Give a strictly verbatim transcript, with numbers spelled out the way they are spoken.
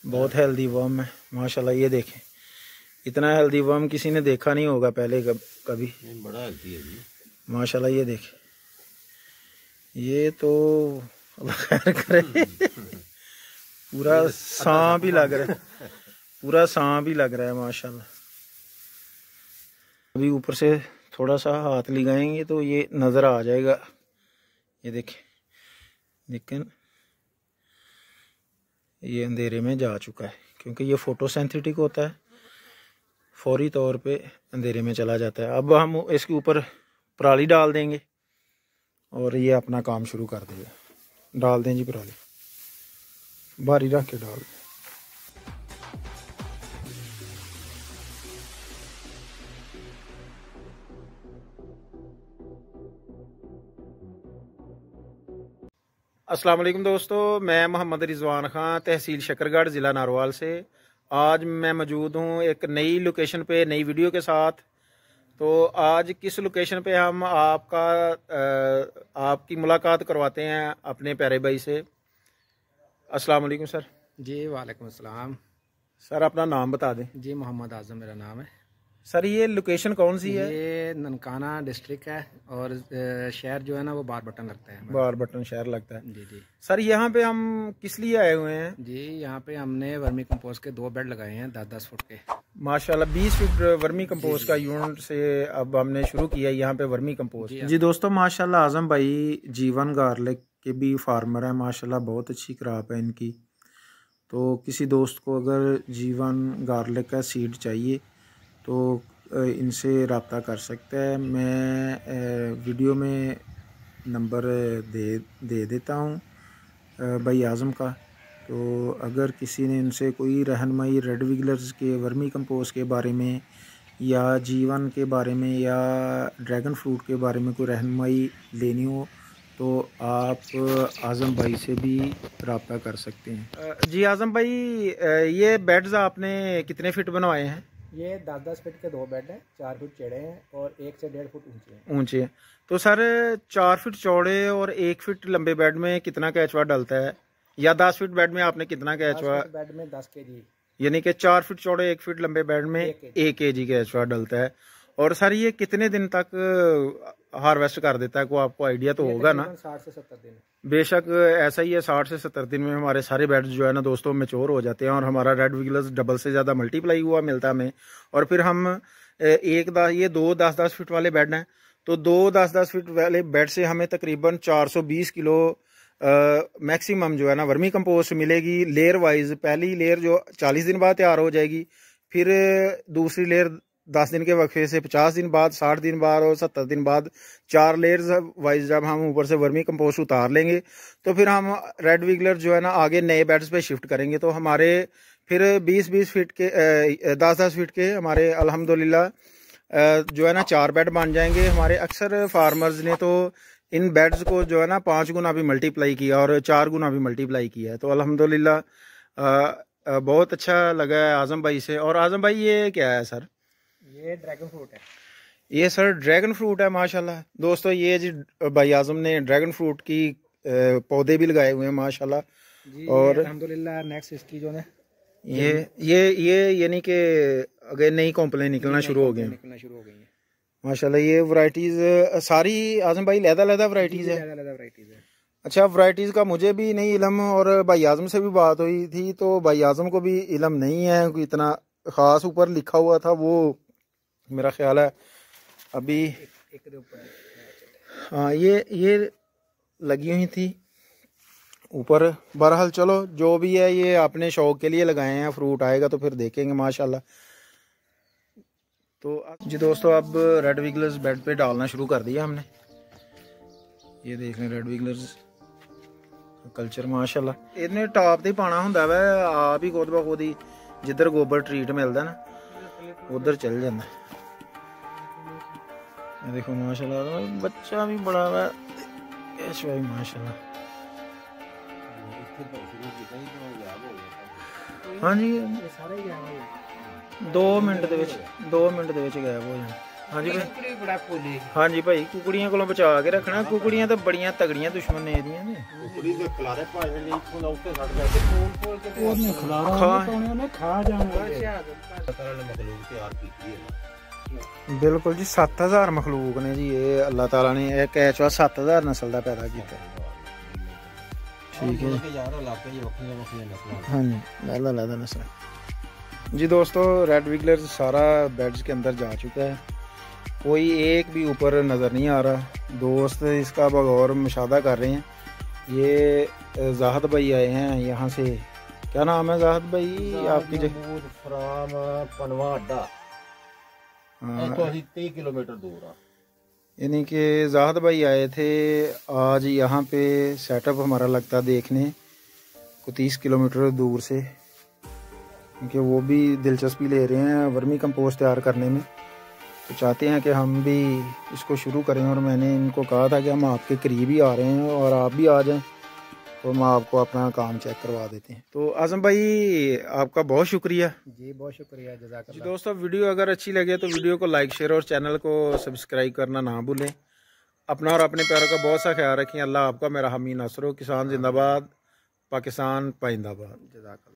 बहुत healthy worm है माशाल्लाह। ये देखें, इतना हेल्दी वर्म किसी ने देखा नहीं होगा पहले कब, कभी। बड़ा हेल्दी है जी माशाल्लाह। ये देखें, ये तो अल्लाह खैर करे। पूरा सांप ही लग रहा है, पूरा सांप ही लग रहा है माशाल्लाह। अभी ऊपर से थोड़ा सा हाथ लगाएंगे तो ये नज़र आ जाएगा। ये देखें, लेकिन ये अंधेरे में जा चुका है क्योंकि ये फोटोसिंथेटिक होता है, फौरी तौर पे अंधेरे में चला जाता है। अब हम इसके ऊपर पराली डाल देंगे और ये अपना काम शुरू कर देगा। डाल दें जी पराली, भारी रख के डाल दें। अस्सलाम वालेकुम दोस्तों, मैं मोहम्मद रिजवान खान, तहसील शकरगढ़, ज़िला नारवाल से। आज मैं मौजूद हूँ एक नई लोकेशन पे, नई वीडियो के साथ। तो आज किस लोकेशन पे हम आपका आ, आपकी मुलाकात करवाते हैं अपने प्यारे भाई से। अस्सलाम वालेकुम सर। जी वालेकुम अस्सलाम। सर अपना नाम बता दें। जी मोहम्मद आज़म मेरा नाम है। सर ये लोकेशन कौन सी है? ये ननकाना डिस्ट्रिक्ट है और शहर जो है ना वो बार बटन लगता है। बार बटन शहर लगता है। जी जी सर यहाँ पे हम किस लिए आए हुए हैं? जी यहाँ पे हमने वर्मी कंपोस्ट के दो बेड लगाए हैं दस दस फुट के। माशाल्लाह, बीस फीट वर्मी कंपोस्ट का यूनिट से अब हमने शुरू किया यहाँ पे वर्मी कंपोस्ट। जी, जी दोस्तों, माशाल्लाह आज़म भाई जीवन गार्लिक के भी फार्मर हैं माशाल्लाह, बहुत अच्छी क्रॉप है इनकी। तो किसी दोस्त को अगर जीवन गार्लिक का सीड चाहिए तो इनसे रब्ता कर सकता है। मैं वीडियो में नंबर दे दे देता हूँ भाई आज़म का। तो अगर किसी ने इनसे कोई रहनुमाई रेड विगलर्स के वर्मी कंपोस्ट के बारे में या जीवन के बारे में या ड्रैगन फ्रूट के बारे में कोई रहनुमाई लेनी हो तो आप आज़म भाई से भी रब्ता कर सकते हैं। जी आज़म भाई, ये बेड्स आपने कितने फिट बनवाए हैं? ये दस दस फीट के दो बेड हैं, चार फुट चौड़े हैं और एक से डेढ़ फुट ऊंचे हैं। ऊंचे हैं। तो सर चार फीट चौड़े और एक फीट लंबे बेड में कितना केचुआ डलता है, या दस फीट बेड में आपने कितना केचुआ? बेड में दस के जी, यानी कि चार फीट चौड़े एक फीट लंबे बेड में एक के जी केचुआ डलता है। और सर ये कितने दिन तक हार्वेस्ट कर देता है, को आपको आइडिया तो होगा ना? साठ से सत्तर दिन। बेशक ऐसा ही है, साठ से सत्तर दिन में हमारे सारे बेड जो है ना दोस्तों मैच्योर हो जाते हैं और हमारा रेड विगलर्स डबल से ज़्यादा मल्टीप्लाई हुआ मिलता है हमें। और फिर हम एक दस ये दो दस दस फीट वाले बेड हैं, तो दो दस दस फीट वाले बेड से हमें तकरीबन चार सौ बीस किलो मैक्सिमम जो है ना वर्मी कंपोस्ट मिलेगी लेयर वाइज। पहली लेयर जो चालीस दिन बाद तैयार हो जाएगी, फिर दूसरी लेयर दस दिन के वक्फे से पचास दिन बाद, साठ दिन बाद और सत्तर दिन बाद, चार लेयर्स वाइज जब हम ऊपर से वर्मी कंपोस्ट उतार लेंगे तो फिर हम रेड विगलर जो है ना आगे नए बेड्स पे शिफ्ट करेंगे। तो हमारे फिर बीस बीस फीट के दस दस फीट के हमारे अल्हम्दुलिल्लाह जो है ना चार बेड बन जाएंगे। हमारे अक्सर फार्मर्स ने तो इन बेड्स को जो है ना पाँच गुना भी मल्टीप्लाई किया और चार गुना भी मल्टीप्लाई किया है। तो अल्हम्दुलिल्लाह बहुत अच्छा लगा है आज़म भाई से। और आज़म भाई ये क्या है सर? ये ड्रैगन फ्रूट है। ये सर ड्रैगन फ्रूट है माशाल्लाह। दोस्तों ये जी भाई आज़म ने ड्रैगन फ्रूट की पौधे भी लगाए हुए हैं माशाल्लाह। जी, और अल्हम्दुलिल्लाह नेक्स्ट इसकी जो है ये ये ये यानी कि अगर नई कॉम्प्लेन निकलना शुरू हो गई निकलना शुरू हो गई है माशाल्लाह। ये वैरायटीज सारी आज़म भाई लहदा लहदा वैरायटीज है। वैरायटीज है। अच्छा, वैरायटीज का मुझे भी नहीं इलम और भाई आज़म से भी बात हुई थी तो भाई आज़म को भी इलम नहीं है, इतना ख़ास ऊपर लिखा हुआ था वो मेरा ख्याल है अभी एक, एक हाँ ये ये लगी हुई थी ऊपर। बहरहाल चलो जो भी है ये अपने शौक के लिए लगाए हैं, फ्रूट आएगा तो फिर देखेंगे माशाल्लाह। तो जी दोस्तों, अब रेड विगलर्स बेड पे डालना शुरू कर दिया हमने। ये देख लें रेड विगलर्स कल्चर माशाल्लाह। इन्हें टॉप ते पाना हुंदा वा, आप ही खुद ब खुद ही जिधर गोबर ट्रीट मिलता ना उधर चल जाता। देखो माशाल्लाह बच्चा भी बड़ा हुआ है माशाल्लाह। हाँ जी, दो मिनट दे विच दो मिनट दे विच गायब हो जाए। हाँ जी भाई, हाँ जी भाई, कुकड़ियां को बचा के रखना। कुकड़ियां तो बड़ियां तगड़ियां दुश्मन ने एदियां ने। बिल्कुल जी, सत्त हजार मखलूक ने जी ये अल्लाह ताला ने एक कैचवा सत्त हजार नस्ल का पैदा किया। ठीक है, हाँ जी, अलग अलग नस्ल जी। दोस्तों रेड विगलर सारा बेड्स के अंदर जा चुका है, कोई एक भी ऊपर नज़र नहीं आ रहा। दोस्त इसका बगौर मुशादा कर रहे हैं। ये जाहद भाई आए हैं यहाँ से, क्या नाम है जाहद भाई आपकी जगह? पनवा अड्डा तीस किलोमीटर दूर। यानी कि जाहद भाई आए थे आज यहाँ पे सेटअप हमारा लगता देखने को तीस किलोमीटर दूर से, क्योंकि वो भी दिलचस्पी ले रहे हैं वर्मी कंपोस्ट तैयार करने में, तो चाहते हैं कि हम भी इसको शुरू करें। और मैंने इनको कहा था कि हम आपके करीब ही आ रहे हैं और आप भी आ जाएं, तो हम आपको अपना काम चेक करवा देते हैं। तो आज़म भाई आपका बहुत शुक्रिया जी, बहुत शुक्रिया, जज़ाकल्लाह। जी दोस्तों, वीडियो अगर अच्छी लगे तो वीडियो को लाइक शेयर और चैनल को सब्सक्राइब करना ना भूलें। अपना और अपने प्यारों का बहुत सा ख्याल रखें। अल्लाह आपका मेरा हामी नासरो। किसान जिंदाबाद, पाकिस्तान पाइंदाबाद। जज़ाकल्लाह।